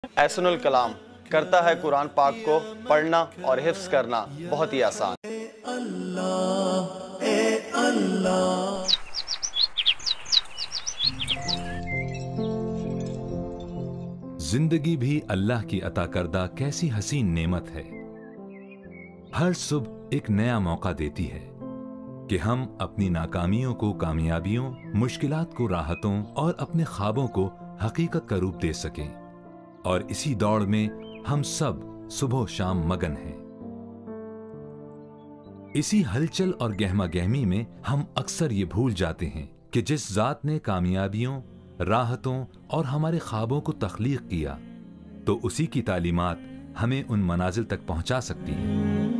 احسن الکلام کرتا ہے قرآن پاک کو پڑھنا اور حفظ کرنا بہت ہی آسان۔ زندگی بھی اللہ کی عطا کردہ کیسی حسین نعمت ہے۔ ہر صبح ایک نیا موقع دیتی ہے کہ ہم اپنی ناکامیوں کو کامیابیوں، مشکلات کو راحتوں اور اپنے خوابوں کو حقیقت کا روپ دے سکیں، اور اسی دوڑ میں ہم سب صبح و شام مگن ہیں۔ اسی ہلچل اور گہما گہمی میں ہم اکثر یہ بھول جاتے ہیں کہ جس ذات نے کامیابیوں، راحتوں اور ہمارے خوابوں کو تخلیق کیا، تو اسی کی تعلیمات ہمیں ان منازل تک پہنچا سکتی ہیں۔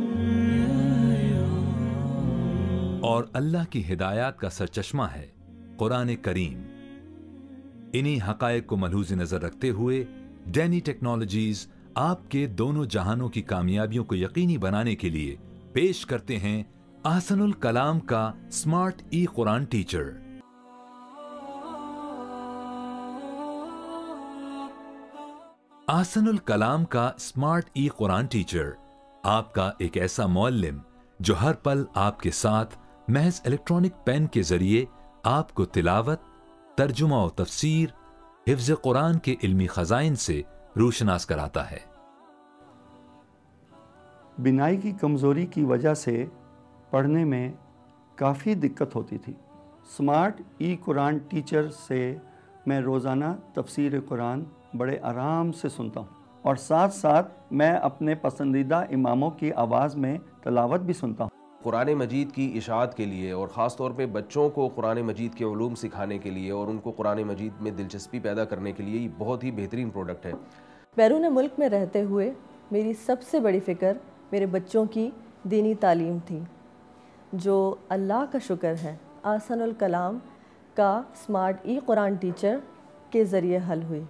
اور اللہ کی ہدایات کا سرچشمہ ہے قرآن کریم۔ انہی حقائق کو ملحوظ نظر رکھتے ہوئے ڈینی ٹیکنالوجیز آپ کے دونوں جہانوں کی کامیابیوں کو یقینی بنانے کے لیے پیش کرتے ہیں احسن الکلام کا smart e Quran teacher. Ahsan Alkalam کا سمارٹ ای قرآن ٹیچر آپ کا ایک ایسا معلم جو ہر پل آپ کے ساتھ محض الیکٹرانک پین کے ذریعے آپ کو تلاوت، ترجمہ و تفسیر، حفظ قرآن کے علمی خزائن سے روشناس کراتا ہے۔ بینائی کی کمزوری کی وجہ سے پڑھنے میں کافی دقت ہوتی تھی۔ سمارٹ ای قرآن ٹیچر سے میں روزانہ تفسیر قرآن بڑے آرام سے سنتا ہوں، اور ساتھ ساتھ میں اپنے پسندیدہ اماموں کی آواز میں تلاوت بھی سنتا ہوں۔ قرآن مجید کی اشاعت کے لیے اور خاص طور پہ بچوں کو قرآن مجید کے علوم سکھانے کے لیے اور ان کو قرآن مجید میں دلچسپی پیدا کرنے کے لیے یہ بہت ہی بہترین پروڈکٹ ہے۔ بیرون ملک میں رہتے ہوئے میری سب سے بڑی فکر میرے بچوں کی دینی تعلیم تھی، جو اللہ کا شکر ہے احسن الکلام کا سمارٹ ای قرآن ٹیچر کے ذریعے حل ہوئی۔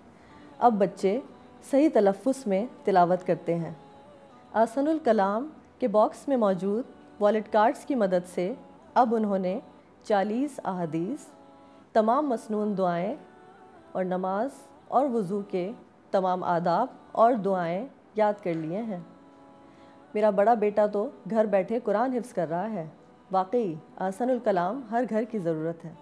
اب بچے صحیح تلفظ میں تلاوت کرتے ہیں۔ احسن الکلام کے باکس میں موجود والیٹ کارڈز کی مدد سے اب انہوں نے 40 احادیث، تمام مسنون دعائیں اور نماز اور وضو کے تمام آداب اور دعائیں یاد کر لیے ہیں۔ میرا بڑا بیٹا تو گھر بیٹھے قرآن حفظ کر رہا ہے۔ واقعی احسن الکلام ہر گھر کی ضرورت ہے۔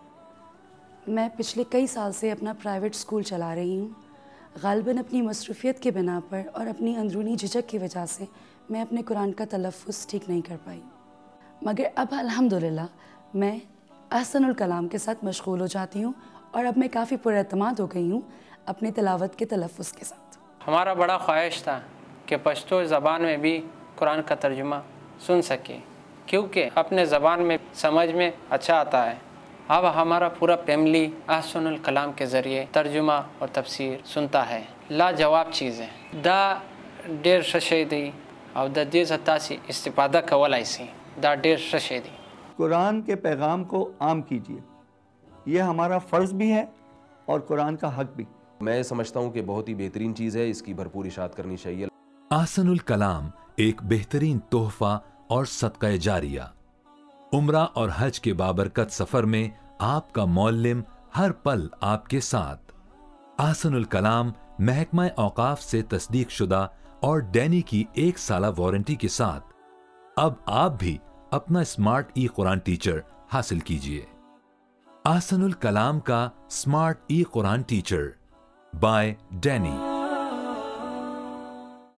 میں پچھلے کئی سال سے اپنا پرائیویٹ اسکول چلا رہی ہوں۔ غالباً اپنی مصروفیت کے بنا پر اور اپنی اندرونی جھجک کی وجہ سے میں اپنے قرآن کا تلفظ ٹھیک نہیں کر پائی، مگر اب الحمدللہ میں احسن الکلام کے ساتھ مشغول ہو جاتی ہوں، اور اب میں کافی پراعتماد ہو گئی ہوں اپنے تلاوت کے تلفظ کے ساتھ۔ ہمارا بڑا خواہش تھا کہ پشتو زبان میں بھی قرآن کا ترجمہ سن سکے، کیونکہ اپنے زبان میں سمجھ میں اچھا آتا ہے۔ اب ہمارا پورا فیملی احسن الکلام کے ذریعے ترجمہ اور تفسیر سنتا ہے۔ لاجواب چیز ہے۔ دا ډیر ښه دی او د دې ځتاسي استفاده کولای شي، دا ډیر ښه دی۔ قرآن کے پیغام کو عام کیجیے، یہ ہمارا فرض بھی ہے اور قرآن کا حق بھی۔ میں سمجھتا ہوں کہ بہت ہی بہترین چیز ہے، اس کی بھرپور اشاعت کرنی چاہیے۔ احسن الکلام ایک بہترین تحفہ اور صدقہ جاریہ۔ عمرہ اور حج کے بابرکت سفر میں آپ کا معلم ہر پل آپ کے ساتھ۔ احسن الکلام محکمہ اوقاف سے تصدیق شدہ اور ڈینی کی 1 سالہ وارنٹی کے ساتھ۔ اب آپ بھی اپنا سمارٹ ای قرآن ٹیچر حاصل کیجئے۔ احسن الکلام کا smart e Quran teacher by Danny.